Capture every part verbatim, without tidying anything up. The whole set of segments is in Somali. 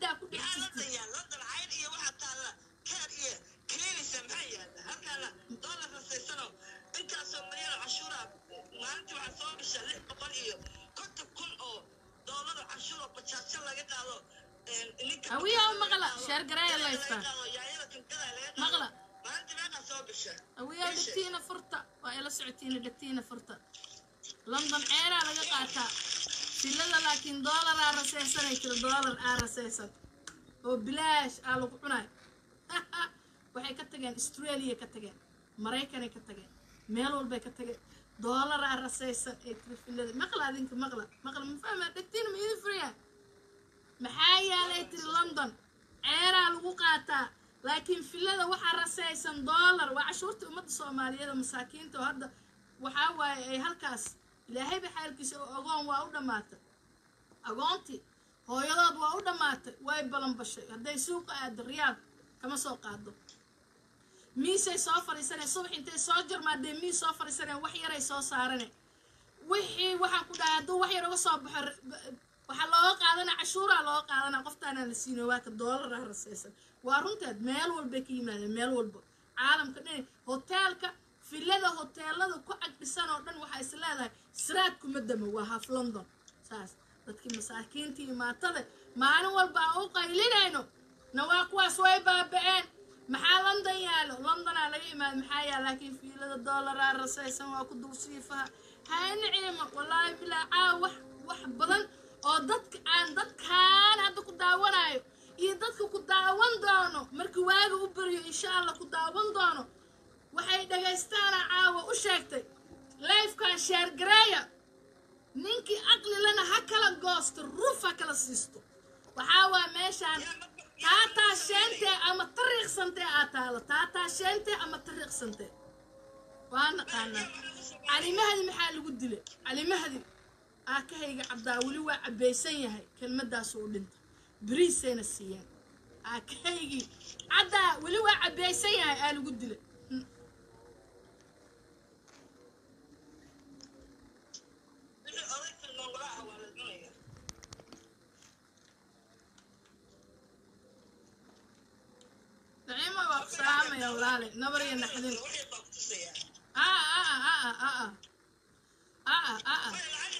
haddaa ku dhex jirtid يا لندن عين إيه واحد تعالى كان إيه كليني سمعية هكذا دولار رسيسنو أنت أصبرين عشورة ما أنت وعصور الشلح بقول إيه كنت كل أو دولار عشورة بتشاشة لقيت هذا أويا مغلا شهر قراية الله يستاهل مغلا ما أنت ما أصور الشلح أويا دكتينا فرطة وإلا سعتينا دكتينا فرطة لندن عيرا لقى قاتا سيلada laakiin dollar aan rasaysanay kiro dollar aan rasaysan oo bilaash aan lagu cunay waxay ka tageen Australia ka tageen Mareykan ka tageen meel walba ka tageen dollar aan rasaysan ee filada maqla adinka maqla maqla ma fahma dhagtiin ma idin furiya maxaa yaalay tir London ceeraa lagu qaataa laakiin filada waxa rasaysan dollar waa cashuurta ummadda Soomaaliyeed masaakiinta oo hadda waxa waaye ay halkaas ilaahay ba xaalkiisa ogoon waa u dhamaatay agoonti hooyadood waa u dhamaatay way balan bashay haday suuqa aad riyaad kama soo qaado miisay soo fariisanay subax intay soo jarmaadeen miis soo fariisanay wax yar ay soo saarane wixii waxaan ku dhahay haduu wax yar uga soo baxo waxa loo qaadana cashuura loo qaadana qoftaana la siino waa ka dollar ah rasaysan waa runteed meel walba ka yimaadeen meel walba caalamka dhan hotelka filada hoteelada ku agdhisan oo dhan waxa is leedahay siraad kuma damo waa half London saas dadkii masaakiintii imaatada maalin walba oo qaylinayno nawaa kuwaas way baabeen maxaa London yaalo London aa laga imaad maxaa yaalo laakiin filada dollar ah rasaysan waa ku dulsiifaha haa niceema wallahi bilaa aa wax wax badan oo dadka aan dadkaan hadda ku daawanayo iyo dadka ku daawan doono markii waaga u bariyo insha Allah ku daawan doono waxay dhageystaan caawa u sheegtay live ka share gareeya ninkii aqli lana ha kala goosto ruufa kala siisto waxa waa meeshaan taata sheente ama tariiqsante aataalo taata sheente ama tariiqsante waana qaana ali mahdi maxaa lagu dilay ali mahdi aakahayga cabdaa wali waa cabaysan yahay kelmadaas oo dhinta bariisayna siiyeen aakahaygi cabdaa wali waa cabaysan yahay aa lagu dilay سلام يا ولالي نبري نحدين اه اه اه اه اه اه اه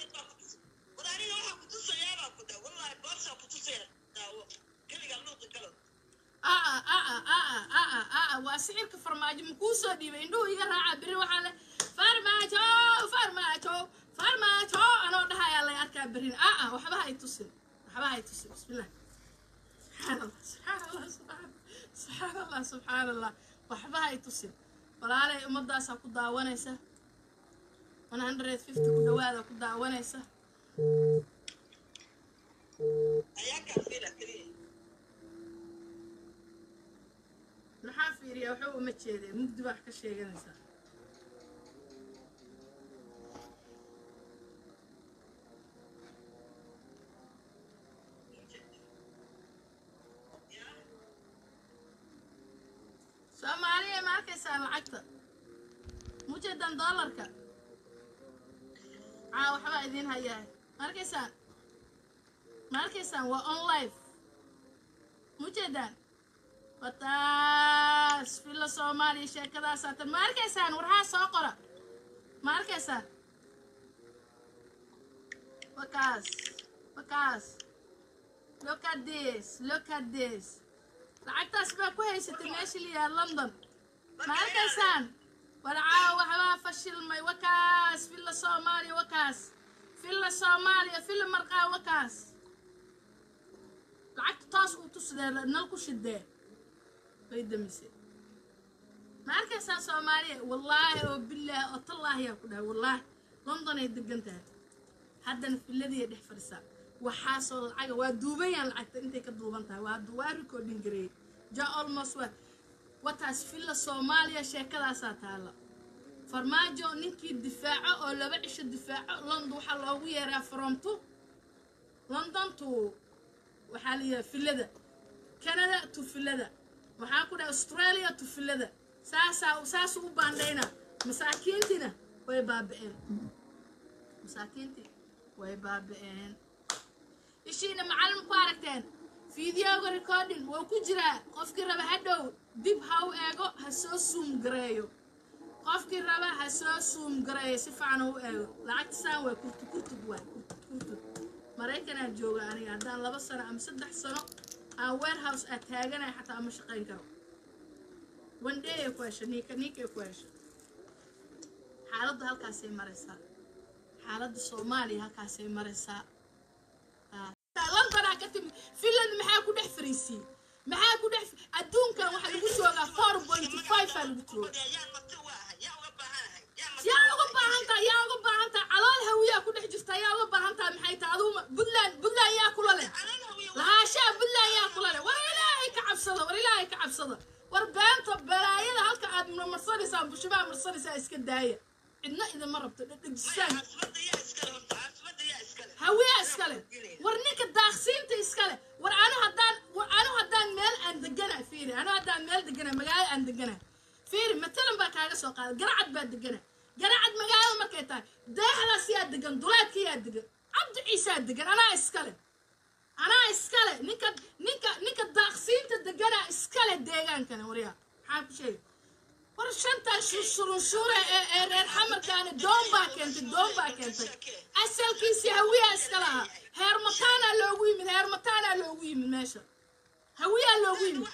واسعيرك فرماجو مكوسو ديبا اندو يغا راعا بري وحالة فرماجو فرماجو فرماجو انا ودها يالله اركا برين اه اه وحبها يتوسن وحبها يتوسن بسم الله سبحان الله سبحان الله سبحان الله سبحان الله سبحان الله وحبها يتوسن walaalay umadaas ku daawanaysa one hundred fifty ku dhawaada ku daawanaysa ayaka fiila kaliya maxaa fiiriya waxa uu ma jeeday mugdi wax ka sheeganaysa Soomaaliya ma arkaysaa lacagta mujeedan dollarka aa waxba idin hayaa ma arkaysaa ma arkaysaa waa on live mujeedan wataas fila Soomaaliya sheekadaas aad ma arkaysaa warhaa soo qora ma arkaysaa wakaas wakaas look at this look at this lacagtaas baa ku haysatay meesha liya London ma arkaysan walaa waxba fashilmay wakaas fila Soomaaliya wakaas fila Soomaaliya fila marqaa wakaas lacagta taas uu tusday nal ku shidee bay damise ma arkaysan Soomaaliya wallahi oo billaah oo tallaahi ku dhahay wallahi London ay degantahay haddana filadii dhex fadhisaa waxaa soo lacag waa duubayaan lacagta intay ka duuban tahay waa duwaa recording gareey ja almost what wataas fila Soomaaliya sheekadaas taala farmaajo ninkii difaaco oo laba cisho difaaco London waxa loogu yeeraa from to London to waxa la filada Canada to filada waxa ku dhaw Australia to filada saasa saas u baandayna masaakiintina way baabeen masaakiinti way baabeen إشينا معلم كاركتين في videoga recording wuu ku jiraa qofkii raba hadhow dib ha u eego ha soo zoom gareeyo qofkii raba ha soo zoom gareeyo si fiican u eego lacagta saan waa kurtu kurtu waa kurtu maraykanaa jooga aniga haddaan laba sano ama saddex sano aan warehouse aad taaganay xataa ama shaqayn karo one day ay ku hesha niika niika ay ku hesha xaaladda halkaasay maraysaa xaaladda soomaaliya halkaasay maraysaa london ka timi finland maxaa ku dhex fariisii maxaa ku dhex adduunkan waxa lagu joogaa four point five aa lagu joogaa yaa uga baahantaa yaa uga baahantaa calool hawiyaa ku dhex jirta yaa uga baahantaa maxay tahay aduu buntland buntland yaa kula leh lahaashaa buntland yaa kula leh war ilaahay ka cabsada war ilaahay ka cabsada war beenta balaayada halka aad marsanaysaa bushimaa marsanaysaa iska daaya cidna idinma rabto dhadhejisaan hawiyaa iskale war ninka daaqsiinta iskale war anu haddaan war anu haddaan meel aan degana fiiri anu haddaan meel degana magaalo aan degana fiiri matalan baa kaaga soo qaada garacad baa degana garacad magaalada markay tahay deexdaas yaa degan duleedka yaa degan cabdi ciisaa degan anaa iskale anaa iskale ninka ninka ninka daaqsiinta degana iskale deegaankana waryaa maxaa ku sheegay war shanta shurunshuure ee reer xamarkaana doon baa keentay doon baa keentay asalkiisii hawiyaa iska lahaa heer mataanaa loogu yimid heer mataanaa loogu yimid meesha hawiyaa loogu yimid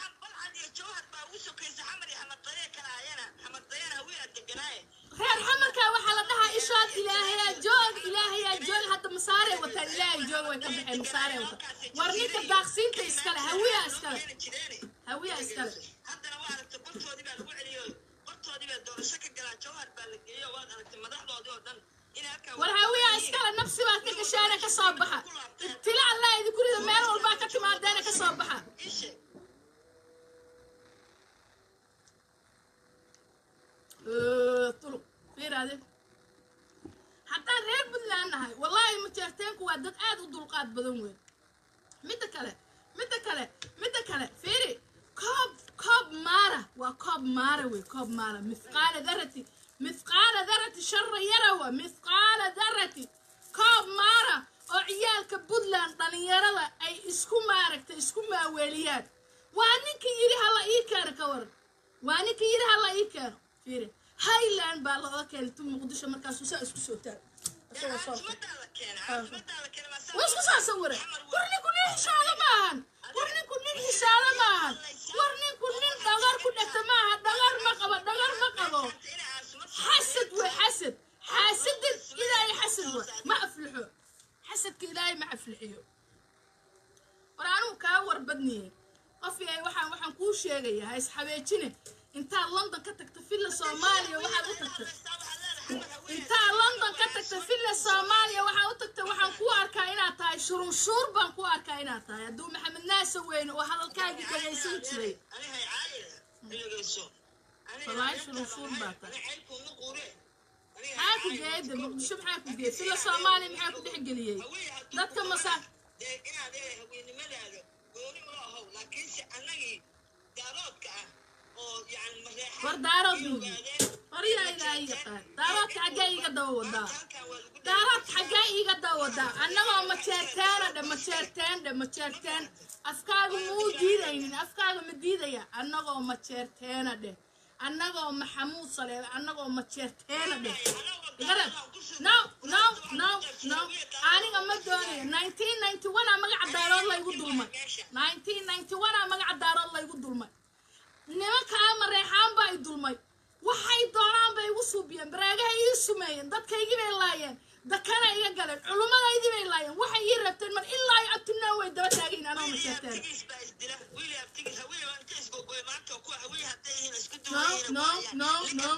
reer xamarkaa waxaa la dhahaa ishaad ilaahayaa joog ilaahayaa joog hadda masaarey wataan ilaahay joog way ka baxeen masaarey wataan war ninka daaqsiinta iskale hawiyaa iskale hawiyaa iskale war hawiyaa iskale nafsi baad ka gashaana ka soo baxa ibtila allah idinku rida meel walbaa ka timaadeena ka soo baxa طلق فير هذا حتى غير بدلان هاي والله متيرتينكو waa dad aad u dulqaad badan weyn midda kale midda kale midda kale fiiri koob koob maara waa koob maara wey koob maara mithqaala dharati mithqaala dharati sharra yarawa mithqaala dharati koob maara oo ciyaalka Puntland dhalinyarada ay isku maaragtay isku maaweeliyaan waa ninka yiri hala ii keeno ka war waa ninka yiri hala ii keeno fiiri Highland baa loo keenay tum Muqdisho markaas uu saa isku soo taag asoo soo وش قصة صورة؟ ورني كونين حشالة معهن، ورني كونين حشالة معهن، ورني كونين دغار كنا تماها دغار مقبة دغار مقبة. حسد وحسد، حاسد إلهي حسد ما أفلحوا، حسد كإلهي ما أفلحوا. ورانو كاور بدني، قفي أي واحد واحد كل شيء جاي هاي سحبيتشني، أنت لندن كتك تفيل الصومالي واحد وتكتك. انت لندن كتكت في الصوماليا waxaa u tagtay waxaan ku arkaa inaad tahay shurun shur baan ku arkaa inaad tahay aduu maxamed naas weyn oo hadalkaaga dhageysan jiray aniga caayida dhageyso aniga shurun shur baa tahay haa ku geeyda muqdisho maxaa ku geeyay sida Soomaaliya maxaa ku dhixgeliyay dadka masaa inaad ee haweynimadaada gooni ma lahaw laakiin si anagi daaroodka ah oo yani mareexan war daarood وريا إلهي قال دارات حقائق دوّدا دارات حقائق دوّدا أنا ما مشارتين ده مشارتين ده مشارتين أفكار مو جيدين أفكار مديدة يا أنا ما مشارتين ده أنا ما محمود صلى أنا ما مشارتين ده يقرب no no no no أنا ما دوني nineteen ninety-one أنا ما قاعد دار الله يقول دولما nineteen ninety-one أنا ما قاعد دار الله يقول دولما نما كام ريحان باي دولما waxay doonaan bay ugu suubiyeen baraagaha ii sumeeyeen dadkaygii bay laayeen dakana iga galeen culumadaydi bay laayeen waxay ii rabteen mar ilaa ay abtinaa way daba taageen anoo ma sheegteen no no no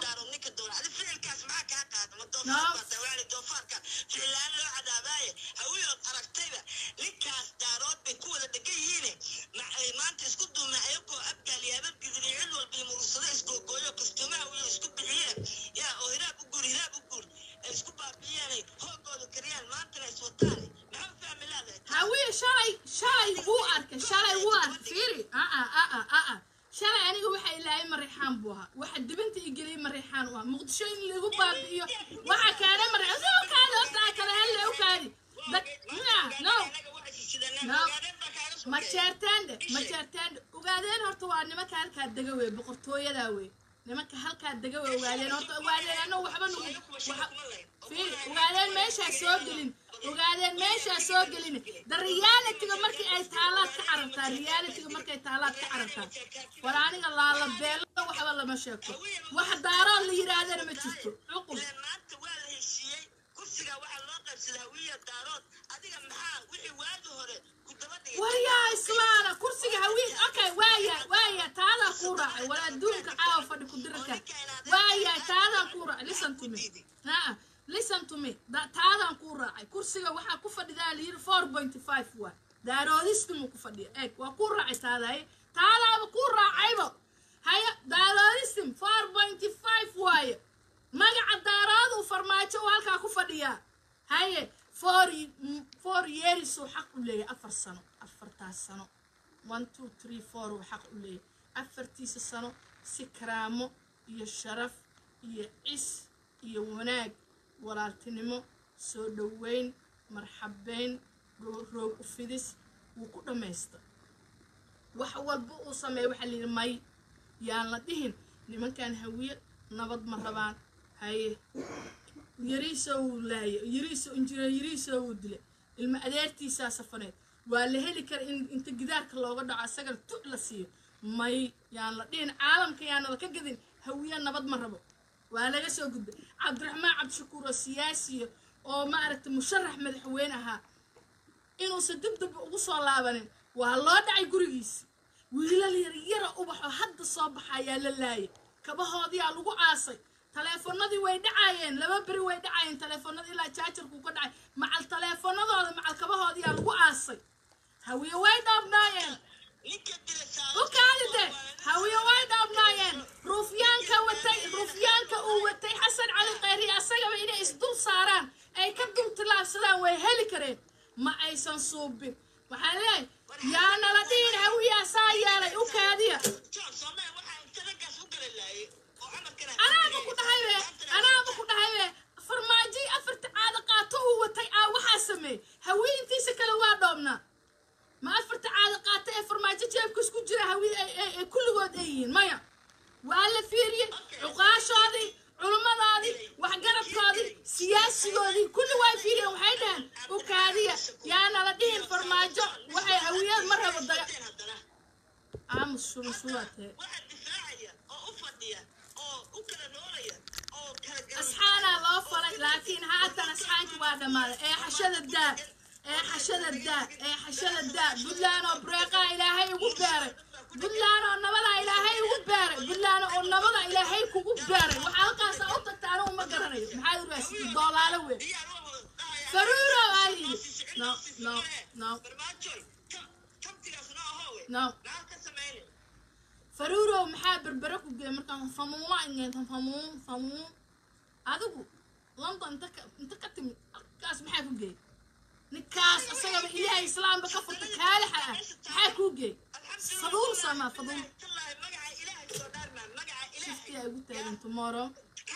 هاوي شاي شاي بو أرك شاي بو أرك فيري آه آه آه آه آه شاي أنا جو واحد لاي مريحان بوها واحد بنتي يجري مريحان وها مقدشين اللي هو بابيو واحد كان مريحان زي ما كان أطلع كله هلا وكاري بس لا no no ma jeertaande ma jeertaande ogaadeen horta waa nimanka halkaa dega wey boqortooyadaa wey nimanka halkaa dega wey ogaadeen horta ogaadeen anoo waxba nugu fiil ogaadeen meeshaa soo gelin ogaadeen meeshaa soo gelin da realitiga markii ay taalaad ka carartaa realitiga markay taalaad ka carartaa war aniga laala beelada waxba lama sheegto wax daarood la yidhaahdana ma jirto cuqul maanta waa la heshiiyey kursiga waxaa loo qaybsadaa wiya daarood adiga maxaa wixii waagi hore ku daba dhigay waryaa islaana kursiga hawiin okay waaya waaya taadaa kuu raacay wala adduunka caawa fadhi ku dirka waaya taadaa kuu raacay listen to me haa listen to me taadan kuu raacay kursiga waxaa ku fadhidaa la yidhi four point five waa daaroodistimu ku fadhiya eeg waa kuu raacay taadaye taadaaba kuu raacaybo haya daaroodistim four point five waaye magaca daarood uu farmaajo uu halkaa ku fadhiyaa haye four four years uu xaq u leeyahay afar sano afartaas sano one two three four uu xaq u leeyahay afartiisa sano si karaamo iyo sharaf iyo cis iyo wanaag walaaltinimo soo dhoweyn marxabeyn roog u fidis wuu ku dhammaysta wax walba uu sameeyo waxaa la yidhi may yaan la dhihin nimankan hawiye nabad ma rabaan haye yariisa uu laaya yariisa injira yariisa uu dila ilma adeertiisaa safaneed waa la heli kara in inta gidaarka looga dhaco asaga tu la siiyo may yaan la dhihin caalamka yaanaba ka gadin hawiye nabad ma rabo waa laga soo gudbay cabdiraxmaan cabdishakuur oo siyaasiya oo maaragtay musharax madaxweyne ahaa inuusan dibdib ugu soo laabanin waa loo dhacay gurigiisa wiilal yaryara ubaxoo hadda soo baxayaa la laayay kabahoodiyaa lagu aasay taleefanadii way dhacaayeen laba beri way dhacaayeen taleefanadii ilaa jaajarkuu ka dhacay macal taleefanadooda macal kabahoodiyaa lagu aasay hawiye way dhaabnaayeen وكالده هاوية وايد أبنايين روفيانكا وتي روفيانكا وتي حسن علي قيري أسيقا إلى إسدول صاران أي كدوم تلاب سلام ويهلي كرين ما أي سنصوبين وحالي يا نلدين هاوية سايالي وكادية أنا أبا كنت هايوه أنا أبا كنت هايوه فرماجي أفرت عادة قاطوه وتي آوحا سمي هاوية انتي سكالوا دومنا ما أفرت عادة قاطع فرماجي جاب كسكو جرا هاوية كل واديين مايا وعلى فيري عقاش هذه علماء هذه وحقرب هذه سياسي هذه كل واحد فيري وحيدان وكادية يا نلدين فرماجي وحي هاوية مرة بالضياء عام الشروع شواتي أصحانا الله فرق لكن هاتنا أصحانك وادا ماذا إيه حشد الداء إيه حشد الداء إيه حشد الداء بلانا بريقا إلهي وبارك بلانا النبضة إلهي وبارك بلانا النبضة إلهي وبارك وحالقا سأوتك تعالوا مقررين محايد رأسي الضالة وين فرورة وعلي نو نو نو نو فرورة محابر بركو مركان فموما إنجان فموم فموم أدوكو لندن انت انت كتم كاس محاكو جاي نكاس أصلا إلهي إسلام بكفر تكالحة محاكو جاي فضول سما فضول شفتي قلت لك انتو مارو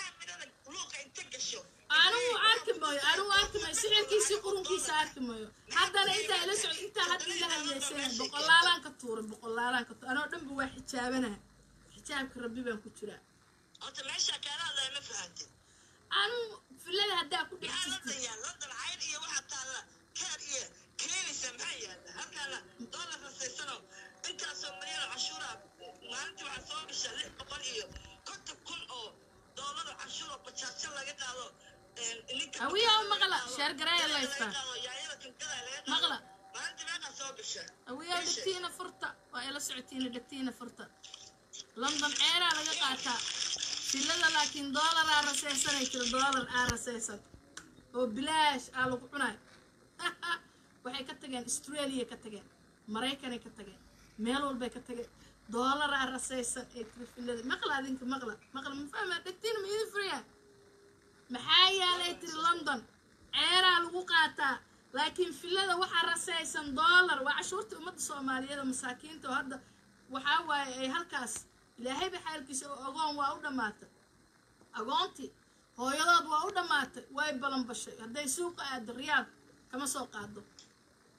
أنا عاركم باي أنا عاركم سعر كيسي قرون كيسي عاركم باي حتى أنا إنت لسه إنت هاد لها الليسين بقلالان كتور بقلالان كتور أنا قدام بواحد حجابنا حجابك ربي بان كتورا أنت ماشي كلام لا ما فهمت أنا في الليل هدا كنت لندن يا لندن عين إيه واحد طالع كان إيه كليني سمعية هكذا دولار رصيصنا أنت أسمرين عشورة ما أنت وعصام الشلة قبل إيه كنت كل أو دولار عشورة بتشاشة لقيت على أوي أو مغلا شهر قراية الله يفتح مغلا ما أنت ما قصاب الشهر أوي أو دكتينا فرطة وإلا سعتينا دكتينا فرطة لندن عيرا لقى قاتا سيلada laakiin dollar aan rasaysanay kiro dollar aan rasaysan oo bilaash aan lagu cunay waxay ka tageen Australia ka tageen Mareykan ka tageen meel walba ka tageen dollar aan rasaysan ee filada maqla adinka maqla maqla ma fahma dhagtiin ma idin furiya maxaa yaalay tir London ceera lagu qaataa laakiin filada waxa rasaysan dollar waa cashuurta ummadda Soomaaliyeed masaakiinta oo hadda waxa waay ay halkaas ilaahay bixaalkiisa ogoon waa u dhamaatay agoonti hooyadood waa u dhamaatay way balan bashay haday suuqa aad riyaad kama soo qaado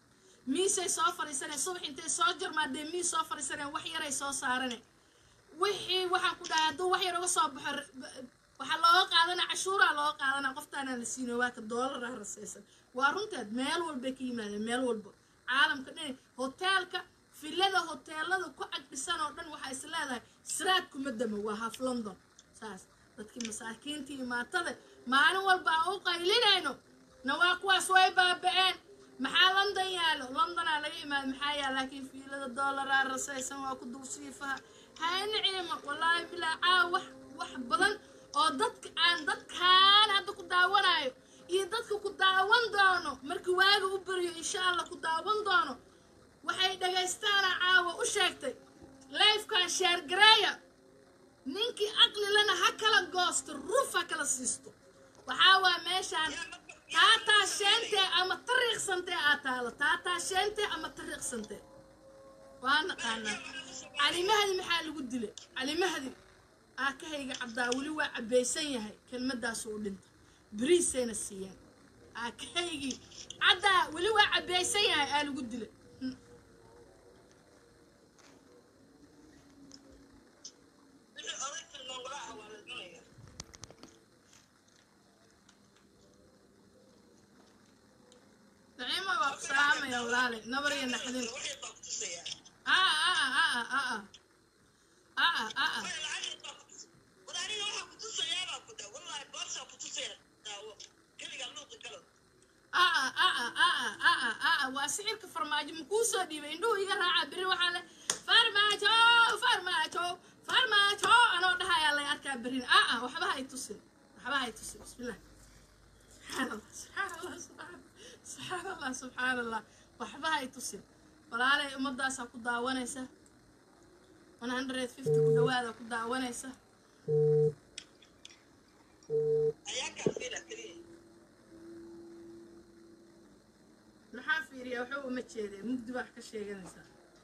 miisay soo fariisaneen subax intay soo jarmaadee miis soo fariisaneen wax yaray soo saarane wixii waxaan ku dhahay hadduu wax yar uga soo baxo waxaa looga qaadanaa cashuuraa looga qaadanaa qoftaanaa la siino waa ka doolaraa rasaysan waa runteed meel walbay ka yimaadeen meel walba caalamka dhan hoteelka filada hoteelada ku agdhisan oo dhan waxaa is leedahay siraad kuma damo waa half london saas dadkii masaakiintii imaatada maalin walba aan u qaylinayno na waa kuwaas way baaba'een maxaa london yaalo londonaa laga imaada maxaa yaala laakiin fiilada doolaraa rasaysan waa ku dulsiifaha hayna ciima wallaahi bilaa caa wax wax badan oo dadka aan dadkaan hadda ku daawanayo iyo dadka ku daawan doono markii waaga u bariyo insha allah ku daawan doono waxay dhagaystaana caawa u sheegtay lifekan sheergareeya ninkii aqli lana ha kala goosto ruf ha kala siisto waxaa waa meeshaan taataa sheentee ama tariiqsantee aa taalo taataa sheentee ama tariiqsantee waa naqaanaa calimahadi maxaa lagu dilay calimahadi aakahayga cabdaa weli waa cabaysan yahay kelmadaasu u dhinta beriisayna siiyeen aakahaygii caddaa weli waa cabaysan yahay aa lagu dilay نعيمة وقسامة يا ولالي نبري نحدين آه آه آه آه آه آه آه آه آه آه آه آه وأسعيرك فرماجو مكوسو دي بيندو إيجا راعا بري وحالة فرماجو فرماجو فرماجو أنا ودها يالله ياركا برين آه آه وحبها يتصل وحبها يتصل بسم الله سبحان الله سبحان الله سبحان الله سبحان الله وحبها يتصل walaalay umadaas ku daawanaysa one hundred fifty ku dhawaada ku daawanaysa ayaka fiila kaliya maxaa fiiriya waxa uu ma jeeday mugdi wax ka sheeganaysa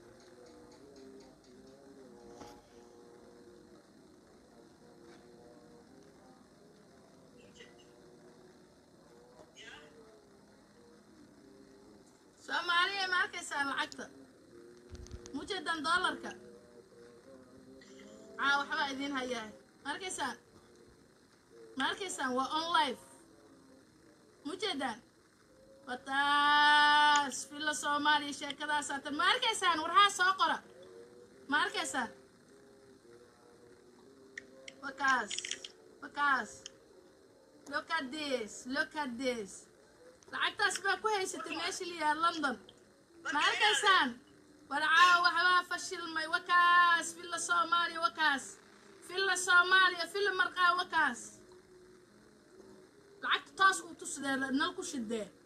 Soomaaliya ma arkaysaa lacagta mujeedan doolarka aa waxba idin hayaa ma arkaysaan ma arkaysaan waa on live mujeedan wataas fila Soomaaliya sheekadaas aad ma arkaysaan warhaa soo qora ma arkaysaan wakaas wakaas look at this look at this lacagtaas baa ku haysatay meesha liyaa london ma arkaysaan warcaa waxbaa fashilmay wakaas fila Soomaaliya wakaas fila Soomaaliya fila marqaa wakaas lacagta taas uu tusdee nal ku shidee